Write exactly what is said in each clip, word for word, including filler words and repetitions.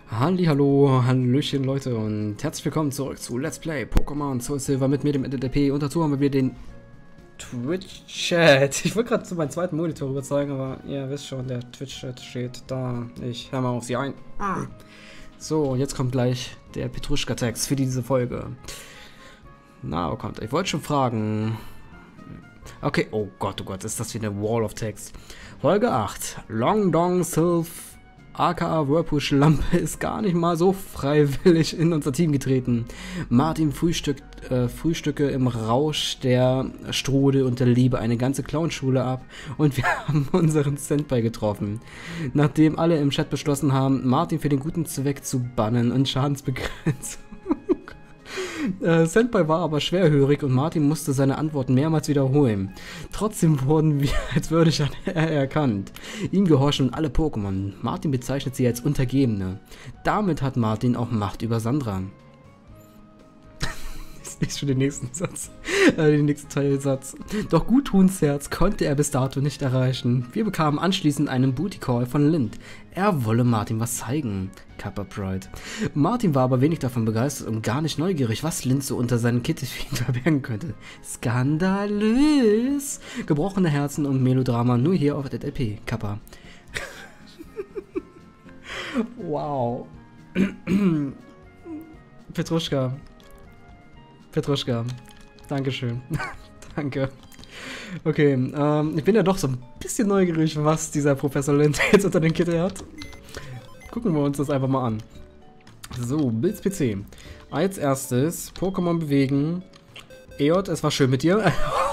Hallihallo, Hallöchen Leute und herzlich willkommen zurück zu Let's Play Pokémon Soul Silver mit mir, dem N D P, und dazu haben wir wieder den Twitch-Chat. Ich wollte gerade zu meinem zweiten Monitor rüber zeigen, aber ihr wisst schon, der Twitch-Chat steht da. Ich höre mal auf sie ein. Ah. So, und jetzt kommt gleich der Petruschka-Text für diese Folge. Na, oh kommt, ich wollte schon fragen. Okay, oh Gott, oh Gott, ist das wie eine Wall of Text. Folge acht. Long Dong Sylph aka Whirlpool Lampe ist gar nicht mal so freiwillig in unser Team getreten. Martin frühstückt, äh, frühstücke im Rausch der Strudel und der Liebe eine ganze Clownschule ab und wir haben unseren Senpai getroffen. Nachdem alle im Chat beschlossen haben, Martin für den guten Zweck zu bannen und Schadensbegrenzung. Äh, Senpai war aber schwerhörig und Martin musste seine Antworten mehrmals wiederholen. Trotzdem wurden wir als würdig erkannt. Ihm gehorchen alle Pokémon. Martin bezeichnet sie als Untergebene. Damit hat Martin auch Macht über Sandra. Ich lese schon den nächsten Satz. Äh, den nächsten Teilsatz. Doch Guttunsherz konnte er bis dato nicht erreichen. Wir bekamen anschließend einen Booty Call von Lind. Er wolle Martin was zeigen. Kappa Pride. Martin war aber wenig davon begeistert und gar nicht neugierig, was Lind so unter seinen Kittelfingen verbergen könnte. Skandalös! Gebrochene Herzen und Melodrama nur hier auf der L P. Kappa. Wow. Petruschka. Petruschka. Dankeschön. Danke. Okay, ähm, ich bin ja doch so ein bisschen neugierig, was dieser Professor Lind jetzt unter den Kittel hat. Gucken wir uns das einfach mal an. So, Bilds P C. Als erstes, Pokémon bewegen. Eot, es war schön mit dir.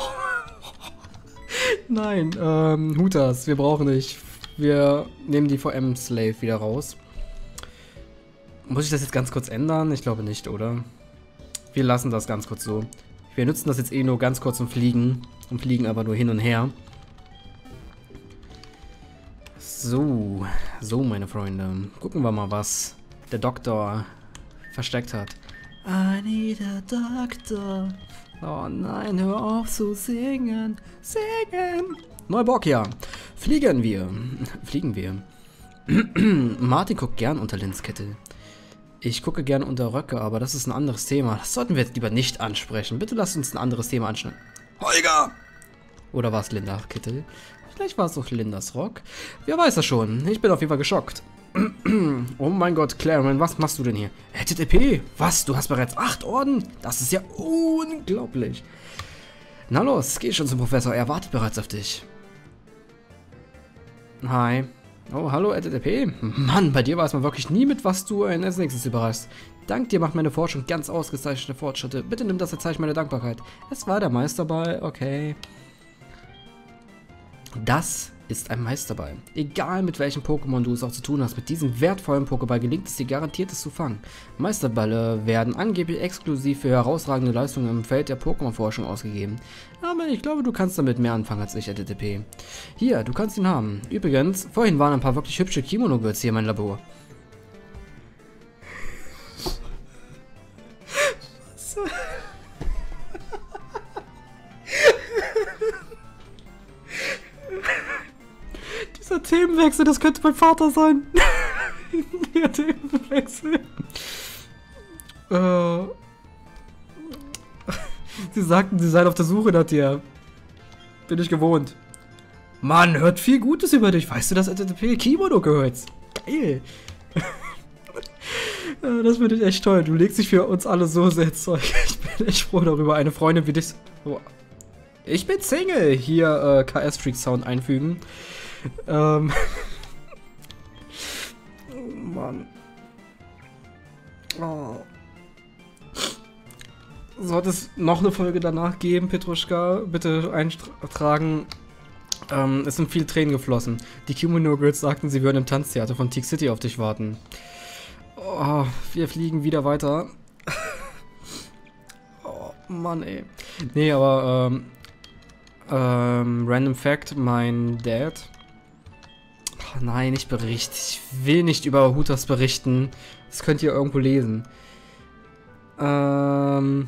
Nein, ähm, Hutas, wir brauchen nicht. Wir nehmen die V M-Slave wieder raus. Muss ich das jetzt ganz kurz ändern? Ich glaube nicht, oder? Wir lassen das ganz kurz so. Wir nutzen das jetzt eh nur ganz kurz zum Fliegen. Und fliegen aber nur hin und her. So, so meine Freunde. Gucken wir mal, was der Doktor versteckt hat. I need a doctor. Oh nein, hör auf zu singen. Singen. Neuborgia. Fliegen wir. Fliegen wir. Martin guckt gern unter Linds Kittel. Ich gucke gerne unter Röcke, aber das ist ein anderes Thema. Das sollten wir jetzt lieber nicht ansprechen. Bitte lasst uns ein anderes Thema anschneiden. Holger! Oder war es Lindas Kittel? Vielleicht war es doch Lindas Rock. Wer weiß das schon. Ich bin auf jeden Fall geschockt. Oh mein Gott, Clarence, was machst du denn hier? H T T P? Was? Du hast bereits acht Orden? Das ist ja unglaublich. Na los, geh schon zum Professor. Er wartet bereits auf dich. Hi. Oh, hallo, H T T P. Mann, bei dir weiß man wirklich nie, mit was du als nächstes überraschst. Dank dir macht meine Forschung ganz ausgezeichnete Fortschritte. Bitte nimm das als Zeichen meiner Dankbarkeit. Es war der Meisterball, okay. Das ist ein Meisterball. Egal mit welchem Pokémon du es auch zu tun hast, mit diesem wertvollen Pokéball gelingt es dir garantiert, es zu fangen. Meisterbälle werden angeblich exklusiv für herausragende Leistungen im Feld der Pokémon-Forschung ausgegeben. Aber ich glaube, du kannst damit mehr anfangen als ich, H T T P. Hier, du kannst ihn haben. Übrigens, vorhin waren ein paar wirklich hübsche Kimono-Girls hier in meinem Labor. Was? Dieser Themenwechsel, das könnte mein Vater sein. Der Themenwechsel. Äh. Sie sagten, sie seien auf der Suche nach dir. Bin ich gewohnt. Mann, hört viel Gutes über dich. Weißt du, dass H T T P Kimono gehört? Geil. Das finde ich echt toll. Du legst dich für uns alle so sehr ins Zeug. Ich bin echt froh darüber, eine Freundin wie dich. Oh. Ich bin Single. Hier äh, K S-Freak-Sound einfügen. Ähm. Oh Mann. Oh. Sollte es noch eine Folge danach geben, Petruschka? Bitte eintragen. Ähm, es sind viele Tränen geflossen. Die Kimono Girls sagten, sie würden im Tanztheater von Teak City auf dich warten. Oh, wir fliegen wieder weiter. Oh Mann, ey. Nee, aber, ähm, ähm, Random Fact, mein Dad. Oh, nein, nicht Bericht. Ich will nicht über Hutas berichten. Das könnt ihr irgendwo lesen. Ähm.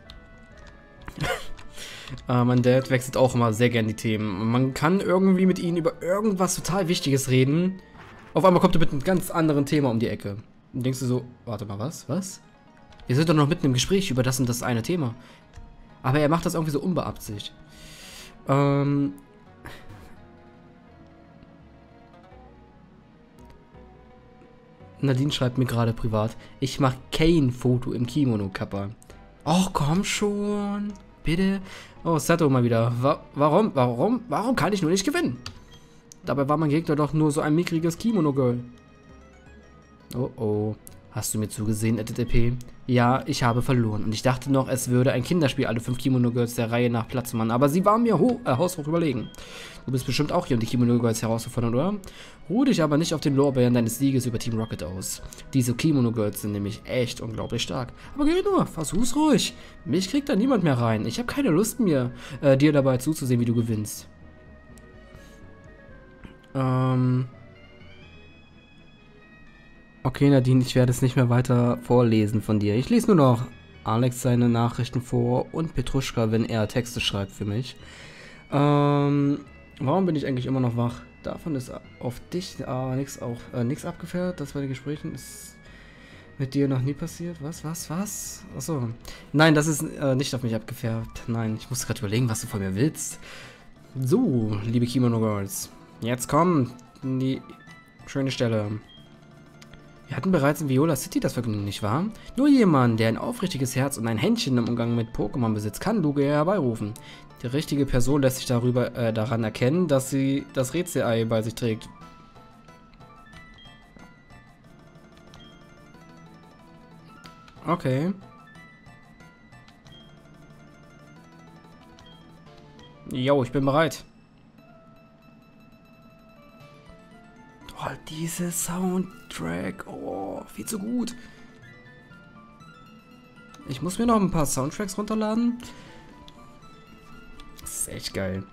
äh, mein Dad wechselt auch immer sehr gern die Themen. Man kann irgendwie mit ihnen über irgendwas total Wichtiges reden. Auf einmal kommt er mit einem ganz anderen Thema um die Ecke. Dann denkst du so, warte mal, was? Was? Wir sind doch noch mitten im Gespräch über das und das eine Thema. Aber er macht das irgendwie so unbeabsichtigt. Ähm... Nadine schreibt mir gerade privat, ich mach kein Foto im Kimono, Kappa. Och, komm schon. Bitte. Oh, Sato mal wieder. Wa warum, warum, warum kann ich nur nicht gewinnen? Dabei war mein Gegner doch nur so ein mickriges Kimono-Girl. Oh, oh. Hast du mir zugesehen, T T P? Ja, ich habe verloren. Und ich dachte noch, es würde ein Kinderspiel alle fünf Kimono-Girls der Reihe nach Platz machen. Aber sie waren mir äh, haushoch überlegen. Du bist bestimmt auch hier, um die Kimono-Girls herauszufordern, oder? Ruh dich aber nicht auf den Lorbeeren deines Sieges über Team Rocket aus. Diese Kimono-Girls sind nämlich echt unglaublich stark. Aber geh nur, versuch's ruhig. Mich kriegt da niemand mehr rein. Ich habe keine Lust mehr, äh, dir dabei zuzusehen, wie du gewinnst. Ähm... Okay, Nadine, ich werde es nicht mehr weiter vorlesen von dir. Ich lese nur noch Alex seine Nachrichten vor und Petruschka, wenn er Texte schreibt für mich. Ähm, warum bin ich eigentlich immer noch wach? Davon ist auf dich äh, nichts auch äh, nichts abgefährt. Das bei den Gesprächen ist mit dir noch nie passiert. Was, was, was? Achso. Nein, das ist äh, nicht auf mich abgefärbt. Nein, ich muss gerade überlegen, was du von mir willst. So, liebe Kimono Girls. Jetzt komm, die schöne Stelle. Wir hatten bereits in Viola City das Vergnügen, nicht wahr? Nur jemand, der ein aufrichtiges Herz und ein Händchen im Umgang mit Pokémon besitzt, kann Lugia herbeirufen. Die richtige Person lässt sich darüber äh, daran erkennen, dass sie das Rätselei bei sich trägt. Okay. Jo, ich bin bereit. Oh, diese Soundtrack. Oh, viel zu gut. Ich muss mir noch ein paar Soundtracks runterladen. Das ist echt geil.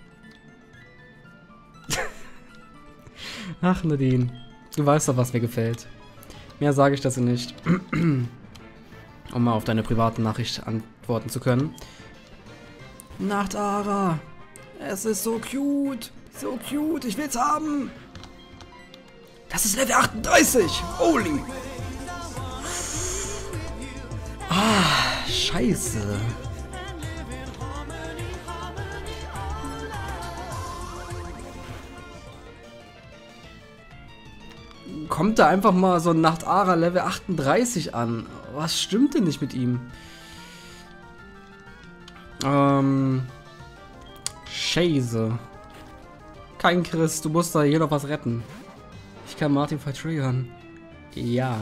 Ach, Nadine. Du weißt doch, was mir gefällt. Mehr sage ich dazu nicht. Um mal auf deine private Nachricht antworten zu können. Nacht, Ara. Es ist so cute. So cute. Ich will's haben. Das ist Level achtunddreißig! Holy! Ah, scheiße. Kommt da einfach mal so ein Nachtara Level achtunddreißig an? Was stimmt denn nicht mit ihm? Ähm... Scheiße. Kein Chris, du musst da hier noch was retten. Ich kann Martin vertriggern. Ja.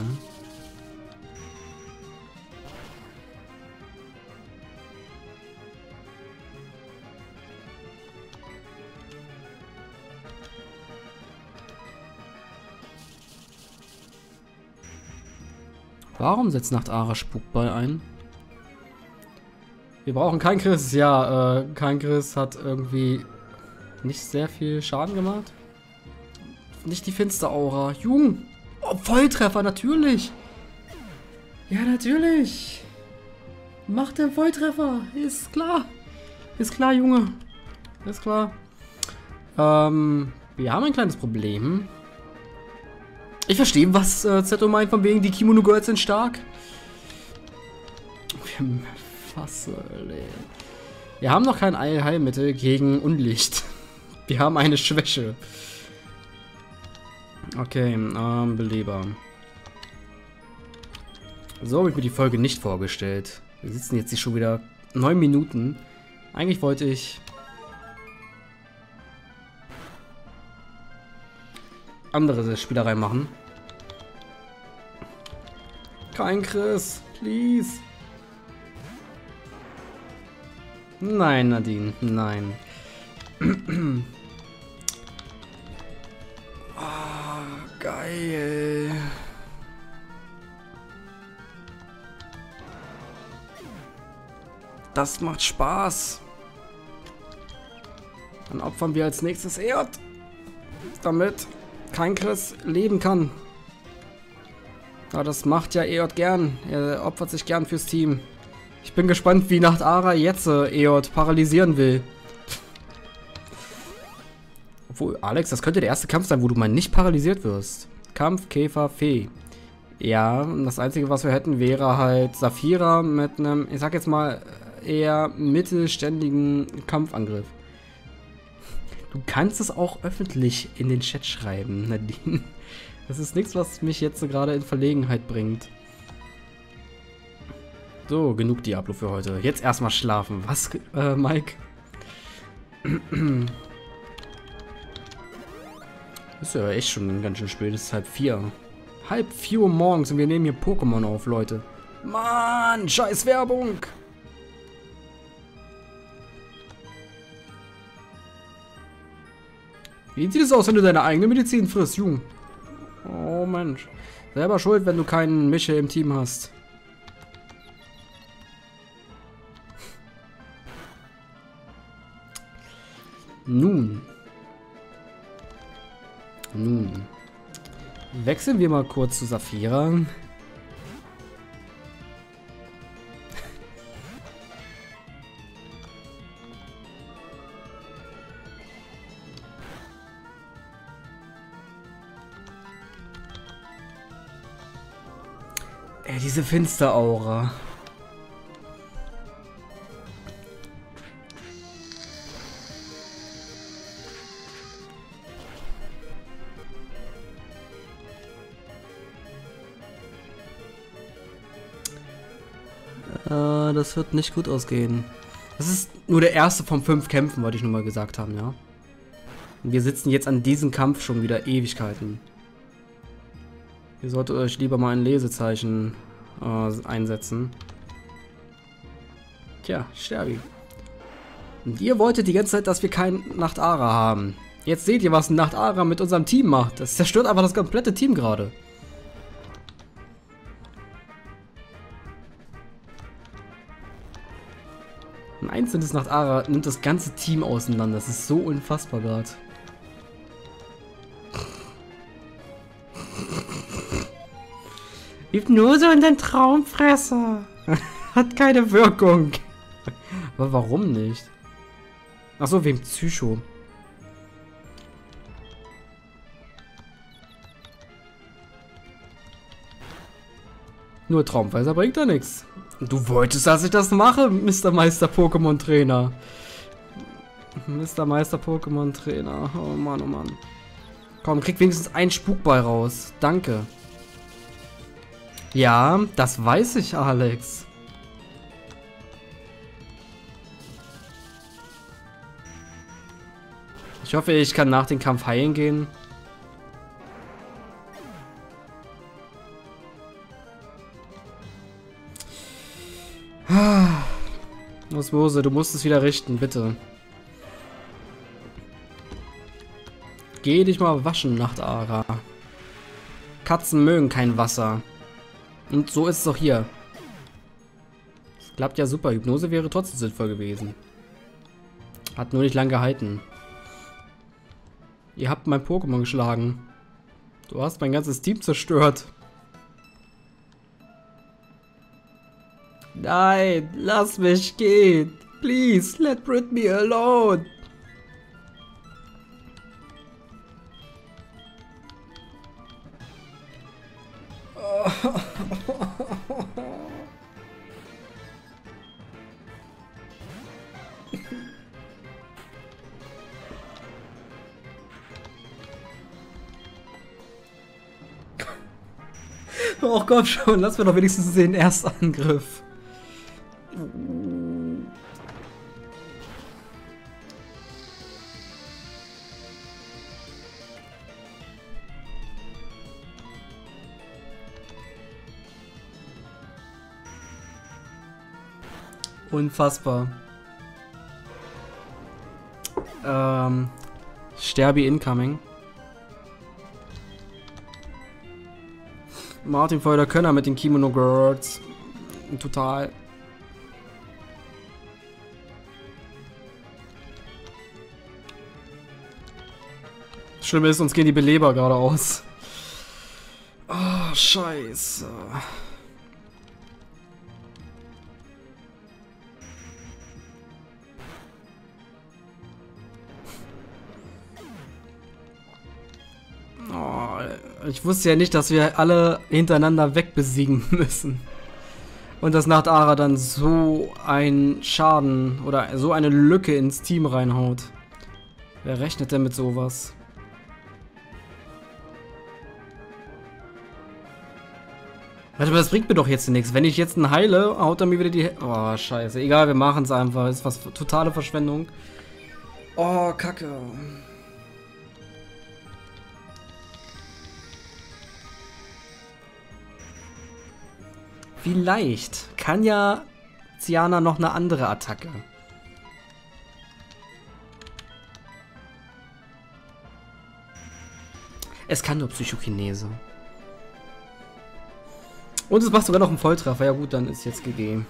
Warum setzt Nachtara Spukball ein? Wir brauchen keinen Chris. Ja, äh, kein Chris hat irgendwie nicht sehr viel Schaden gemacht. Nicht die Finsteraura. Jung. Oh, Volltreffer, natürlich. Ja, natürlich. Macht der Volltreffer. Ist klar. Ist klar, Junge. Ist klar. Ähm, wir haben ein kleines Problem. Ich verstehe, was äh, Zetto meint, von wegen die Kimono Girls sind stark. Wir, Fasse, wir haben noch kein Heilmittel gegen Unlicht. Wir haben eine Schwäche. Okay, ähm, Beleber. So habe ich mir die Folge nicht vorgestellt. Wir sitzen jetzt hier schon wieder neun Minuten. Eigentlich wollte ich andere Spielereien machen. Kein Chris, please. Nein, Nadine, nein. Geil. Das macht Spaß. Dann opfern wir als nächstes Eod, damit kein Chris leben kann. Ja, das macht ja Eod gern. Er opfert sich gern fürs Team. Ich bin gespannt, wie Nachtara jetzt äh, Eod paralysieren will. Obwohl, Alex, das könnte der erste Kampf sein, wo du mal nicht paralysiert wirst. Kampf Käfer Fee. Ja, und das Einzige, was wir hätten, wäre halt Saphira mit einem, ich sag jetzt mal, eher mittelständigen Kampfangriff. Du kannst es auch öffentlich in den Chat schreiben, Nadine. Das ist nichts, was mich jetzt so gerade in Verlegenheit bringt. So, genug Diablo für heute. Jetzt erstmal schlafen. Was, äh, Mike? Ist ja echt schon ganz schön spät. Es ist halb vier. Halb vier Uhr morgens und wir nehmen hier Pokémon auf, Leute. Mann, scheiß Werbung! Wie sieht es aus, wenn du deine eigene Medizin frisst, Jung? Oh Mensch. Selber schuld, wenn du keinen Mische im Team hast. Nun. Nun. Wechseln wir mal kurz zu Saphira. Ey, diese Finsteraura. Äh, das wird nicht gut ausgehen. Das ist nur der erste von fünf Kämpfen, wollte ich nur mal gesagt haben, ja. Und wir sitzen jetzt an diesem Kampf schon wieder Ewigkeiten. Ihr solltet euch lieber mal ein Lesezeichen äh, einsetzen. Tja, Sterbi. Und ihr wolltet die ganze Zeit, dass wir kein Nachtara haben. Jetzt seht ihr, was ein Nachtara mit unserem Team macht. Das zerstört einfach das komplette Team gerade. Ein einzelnes Nachtara nimmt das ganze Team auseinander. Das ist so unfassbar gerade. Hypnose in den Traumfresser. Hat keine Wirkung. Aber warum nicht? Achso, wegen Psycho. Nur Traumfresser bringt da nichts. Du wolltest, dass ich das mache, Mister Meister Pokémon Trainer. Mister Meister Pokémon Trainer. Oh Mann, oh Mann. Komm, krieg wenigstens einen Spukball raus. Danke. Ja, das weiß ich, Alex. Ich hoffe, ich kann nach dem Kampf heilen gehen. Osmose, du musst es wieder richten, bitte. Geh dich mal waschen, Nachtara. Katzen mögen kein Wasser. Und so ist es auch hier. Das klappt ja super. Hypnose wäre trotzdem sinnvoll gewesen. Hat nur nicht lang gehalten. Ihr habt mein Pokémon geschlagen. Du hast mein ganzes Team zerstört. Nein, lass mich gehen. Please, let Britney alone. Oh Gott schon, lass mir doch wenigstens den Erstangriff. Unfassbar. Ähm, Sterbi incoming. Martin voll der Könner mit den Kimono Girls. Total. Schlimm ist, uns gehen die Beleber gerade aus. Oh, scheiße. Ich wusste ja nicht, dass wir alle hintereinander wegbesiegen müssen. Und dass Nacht Ara dann so einen Schaden oder so eine Lücke ins Team reinhaut. Wer rechnet denn mit sowas? Warte mal, das bringt mir doch jetzt nichts. Wenn ich jetzt einen heile, haut er mir wieder die... Oh, scheiße. Egal, wir machen es einfach. Ist was totale Verschwendung. Oh, Kacke. Vielleicht kann ja Ziana noch eine andere Attacke. Es kann nur Psychokinese. Und es macht sogar noch einen Volltreffer. Ja gut, dann ist jetzt G G.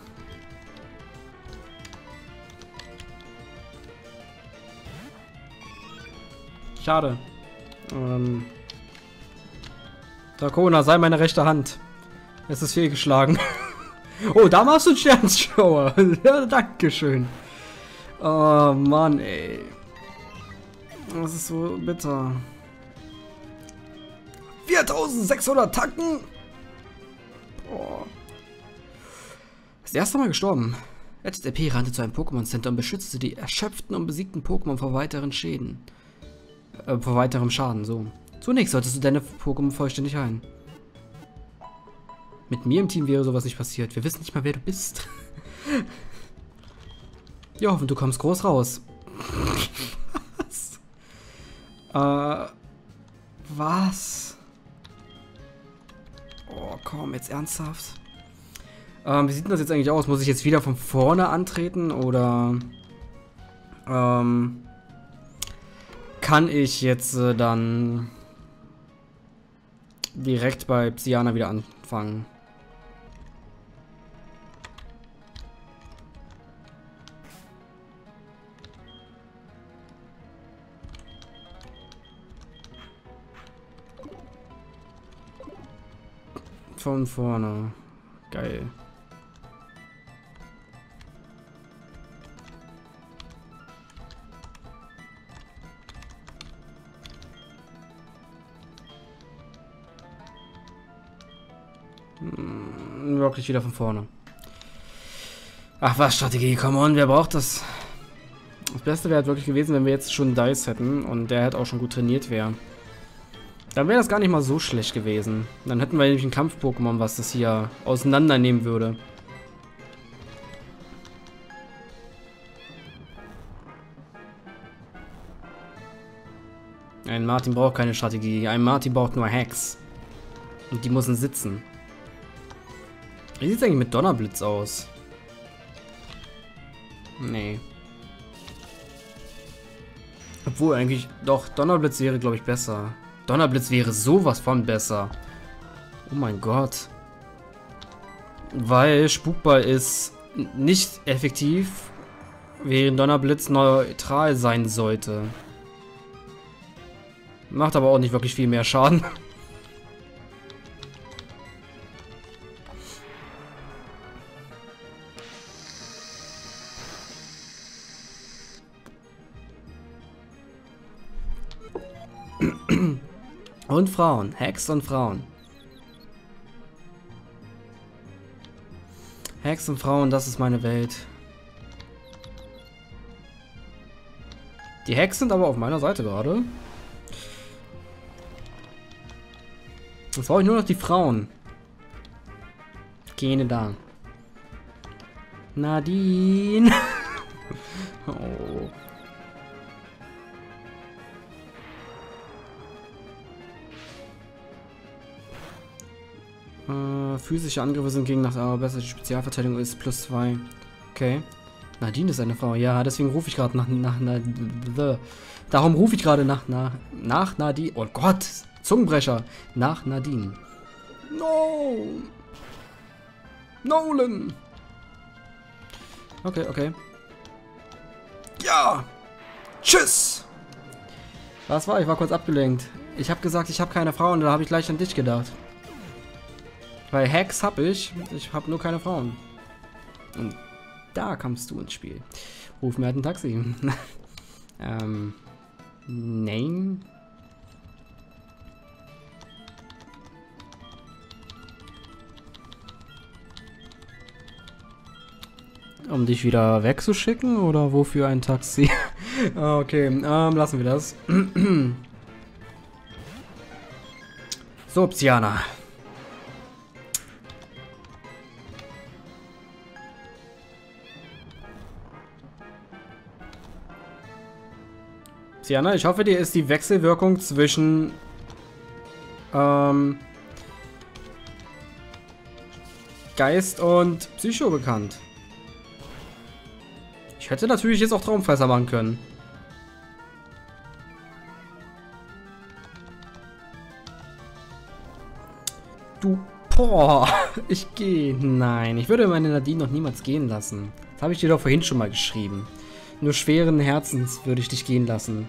Schade. Ähm. Drakona, sei meine rechte Hand. Es ist fehlgeschlagen. Oh, da machst du einen Sternschauer. Ja, dankeschön. Oh Mann, ey. Das ist so bitter. viertausendsechshundert Tacken? Oh. Das erste Mal gestorben. Jetzt R P rannte zu einem Pokémon Center und beschützte die erschöpften und besiegten Pokémon vor weiteren Schäden. Äh, vor weiterem Schaden, so. Zunächst solltest du deine Pokémon vollständig heilen. Mit mir im Team wäre sowas nicht passiert. Wir wissen nicht mal, wer du bist. Ja, hoffen, du kommst groß raus. Was? Äh, was? Oh, komm, jetzt ernsthaft? Ähm, wie sieht denn das jetzt eigentlich aus? Muss ich jetzt wieder von vorne antreten oder ähm, kann ich jetzt äh, dann direkt bei Psyana wieder anfangen? Von vorne. Geil. Hm, wirklich wieder von vorne. Ach was, Strategie, come on, wer braucht das? Das Beste wäre halt wirklich gewesen, wenn wir jetzt schon Dice hätten und der halt auch schon gut trainiert wäre. Dann wäre das gar nicht mal so schlecht gewesen. Dann hätten wir nämlich ein Kampf-Pokémon, was das hier auseinandernehmen würde. Ein Martin braucht keine Strategie. Ein Martin braucht nur Hacks. Und die müssen sitzen. Wie sieht es eigentlich mit Donnerblitz aus? Nee. Obwohl eigentlich... Doch, Donnerblitz wäre, glaube ich, besser. Donnerblitz wäre sowas von besser. Oh mein Gott. Weil Spukball ist nicht effektiv, während Donnerblitz neutral sein sollte. Macht aber auch nicht wirklich viel mehr Schaden. Und Frauen. Hacks und Frauen. Hacks und Frauen, das ist meine Welt. Die Hacks sind aber auf meiner Seite gerade. Jetzt brauche ich nur noch die Frauen. Keine da. Nadine. Oh. Äh, physische Angriffe sind gegen nach aber besser. Die Spezialverteidigung ist plus zwei. Okay. Nadine ist eine Frau. Ja, deswegen rufe ich gerade nach, nach, nach Darum rufe ich gerade nach, nach, nach Nadine. Oh Gott! Zungenbrecher! Nach Nadine. No! Nolan! Okay, okay. Ja! Tschüss! Was war? Ich war kurz abgelenkt. Ich habe gesagt, ich habe keine Frauen, da habe ich gleich an dich gedacht. Weil Hacks habe ich, ich habe nur keine Frauen. Und da kommst du ins Spiel. Ruf mir halt ein Taxi. ähm, Name? Um dich wieder wegzuschicken oder wofür ein Taxi? Okay, ähm, lassen wir das. So, Psyana. Psyana, ich hoffe, dir ist die Wechselwirkung zwischen ähm, Geist und Psycho bekannt. Ich hätte natürlich jetzt auch Traumfresser machen können. Du, boah, ich gehe. Nein, ich würde meine Nadine noch niemals gehen lassen. Das habe ich dir doch vorhin schon mal geschrieben. Nur schweren Herzens würde ich dich gehen lassen.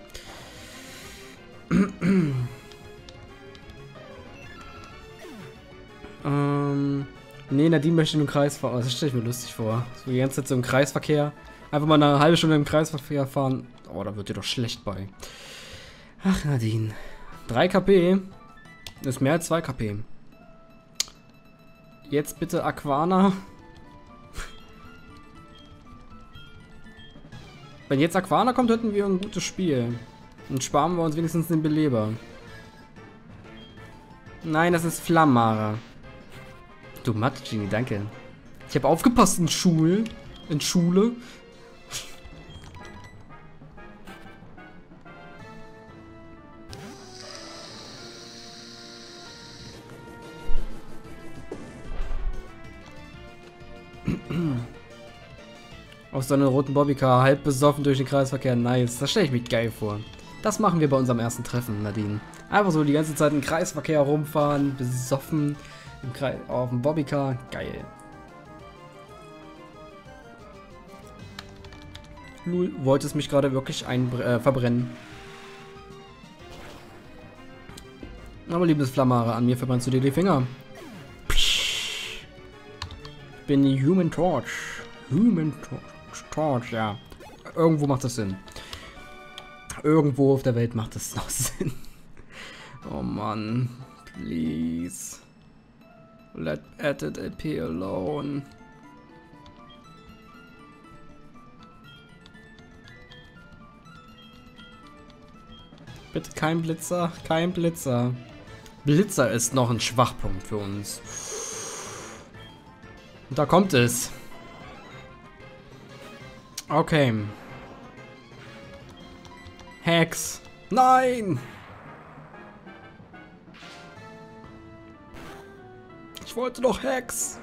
ähm, nee, Nadine möchte nur Kreis fahren. Oh, das stelle ich mir lustig vor. So die ganze Zeit so im Kreisverkehr. Einfach mal eine halbe Stunde im Kreisverkehr fahren. Oh, da wird dir doch schlecht bei. Ach, Nadine. drei KP ist mehr als zwei KP. Jetzt bitte Aquana. Wenn jetzt Aquana kommt, hätten wir ein gutes Spiel. Und sparen wir uns wenigstens den Beleber. Nein, das ist Flammara. Du Mathe-Genie, danke. Ich habe aufgepasst in Schule. In Schule. Aus so einer roten Bobbycar, halb besoffen durch den Kreisverkehr. Nice, das stelle ich mich geil vor. Das machen wir bei unserem ersten Treffen, Nadine. Einfach so die ganze Zeit im Kreisverkehr rumfahren, besoffen, im Kreis, auf dem Bobbycar. Geil. Lul, wolltest mich gerade wirklich ein, äh, verbrennen. Aber liebes Flammare, an mir verbrennst du dir die Finger. Ich bin die Human Torch. Human Torch. Torch, ja. Irgendwo macht das Sinn. Irgendwo auf der Welt macht das noch Sinn. Oh Mann. Please. Let Edit A P alone. Bitte kein Blitzer. Kein Blitzer. Blitzer ist noch ein Schwachpunkt für uns. Und da kommt es. Okay. Hex. Nein! Ich wollte doch Hex.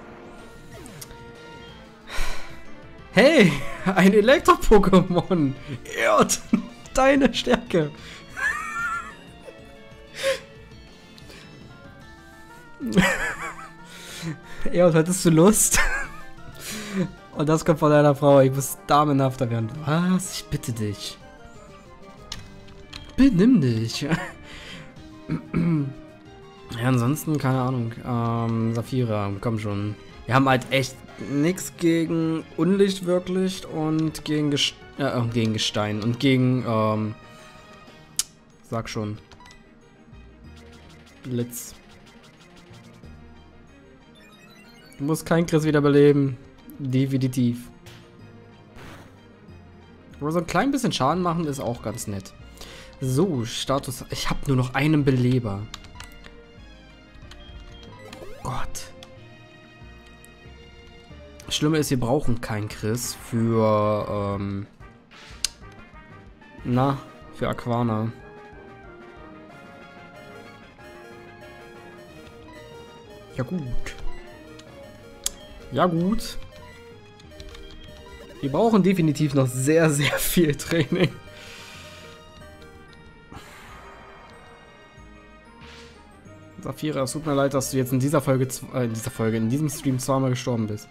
Hey, ein Elektro-Pokémon. Erd, deine Stärke. Erd, hattest du Lust? Und das kommt von deiner Frau. Ich muss damenhafter werden. Was? Ich bitte dich. Benimm dich. Ja, ansonsten, keine Ahnung. Ähm, Saphira, komm schon. Wir haben halt echt nichts gegen Unlicht wirklich und gegen, Gest äh, gegen Gestein und gegen, ähm, sag schon. Blitz. Du musst kein Chris wiederbeleben. Definitiv. Aber so ein klein bisschen Schaden machen ist auch ganz nett. So, Status. Ich habe nur noch einen Beleber. Oh Gott. Das Schlimme ist, wir brauchen keinen Chris für, ähm, na, für Aquana. Ja gut. Ja gut. Wir brauchen definitiv noch sehr, sehr viel Training. Saphira, es tut mir leid, dass du jetzt in dieser Folge, äh, in dieser Folge, in diesem Stream zweimal gestorben bist.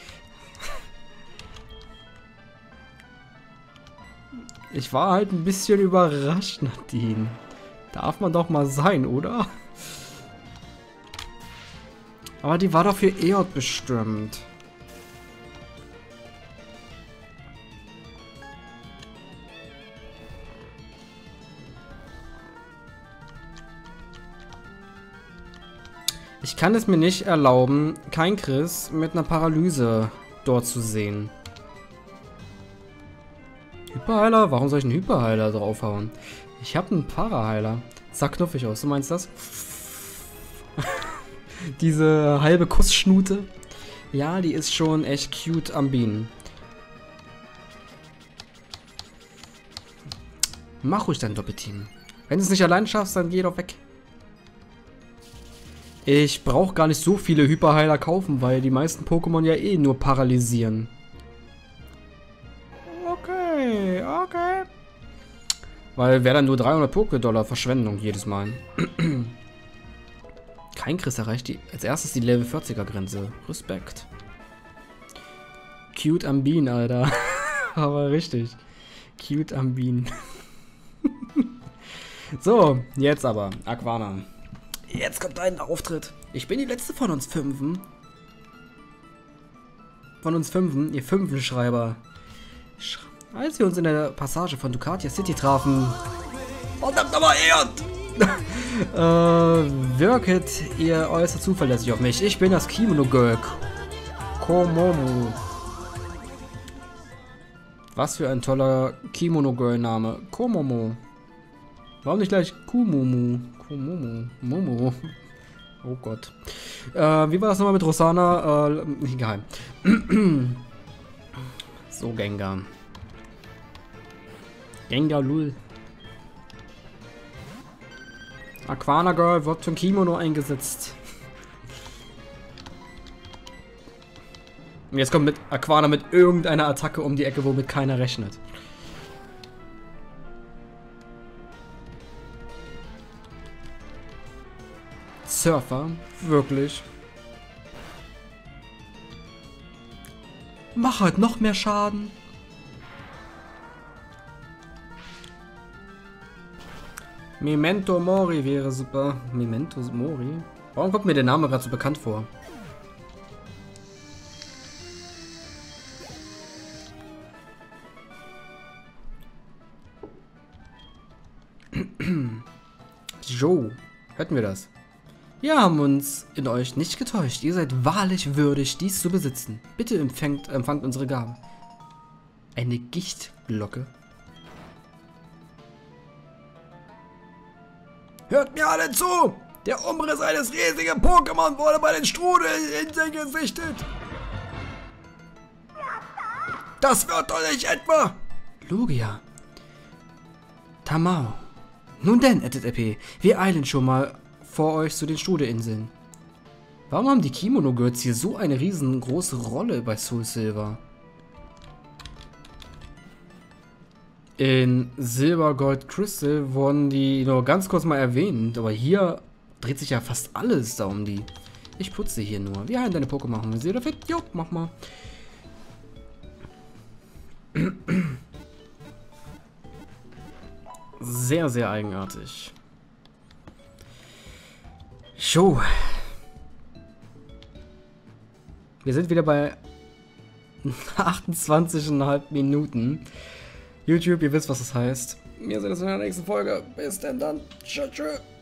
Ich war halt ein bisschen überrascht, Nadine. Darf man doch mal sein, oder? Aber die war doch für Eod bestimmt. Ich kann es mir nicht erlauben, kein Chris mit einer Paralyse dort zu sehen. Hyperheiler? Warum soll ich einen Hyperheiler draufhauen? Ich habe einen Paraheiler. Sah knuffig aus, du meinst das? Diese halbe Kussschnute. Ja, die ist schon echt cute am Bienen. Mach ruhig dein Doppelteam. Wenn du es nicht allein schaffst, dann geh doch weg. Ich brauche gar nicht so viele Hyperheiler kaufen, weil die meisten Pokémon ja eh nur paralysieren. Okay, okay. Weil wäre dann nur dreihundert Poké-Dollar Verschwendung jedes Mal. Kein Chris erreicht die, als erstes die Level vierziger Grenze. Respekt. Cute am Bienen, Alter. Aber richtig. Cute am Bienen. So, jetzt aber. Aquana. Jetzt kommt dein Auftritt. Ich bin die letzte von uns Fünfen. Von uns Fünfen, ihr Fünfenschreiber. Als wir uns in der Passage von Ducatia City trafen. Verdammt aber ehrt! äh, wirket ihr äußerst zuverlässig auf mich. Ich bin das Kimono Girl. Komomo. Was für ein toller Kimono Girl Name. Komomo. Warum nicht gleich Kumumu? Kumumu. Momo. Oh Gott. Äh, wie war das nochmal mit Rosana? Äh, egal. So, Gengar. Gengar Lul. Aquana Girl wird von Kimono eingesetzt. Und jetzt kommt mit Aquana mit irgendeiner Attacke um die Ecke, womit keiner rechnet. Surfer? Wirklich? Mach halt noch mehr Schaden. Memento Mori wäre super. Memento Mori? Warum kommt mir der Name gerade so bekannt vor? Joe, hörten wir das? Wir haben uns in euch nicht getäuscht. Ihr seid wahrlich würdig, dies zu besitzen. Bitte empfangt, empfangt unsere Gaben. Eine Gichtglocke. Hört mir alle zu! Der Umriss eines riesigen Pokémon wurde bei den Strudelinseln gesichtet. Das wird doch nicht etwa... Lugia. Tamao. Nun denn, Edit R P, wir eilen schon mal vor euch zu den Strudelinseln. Warum haben die Kimono Girls hier so eine riesengroße Rolle bei Soul Silver? In Silber, Gold, Crystal wurden die nur ganz kurz mal erwähnt, aber hier dreht sich ja fast alles da um die. Ich putze hier nur. Wie heilen deine Pokémon machen? Wir sehen fit? Jo, mach mal. Sehr, sehr eigenartig. So. Wir sind wieder bei achtundzwanzig Komma fünf Minuten. YouTube, ihr wisst, was das heißt. Wir sehen uns in der nächsten Folge. Bis denn dann. Tschüss. Tschüss.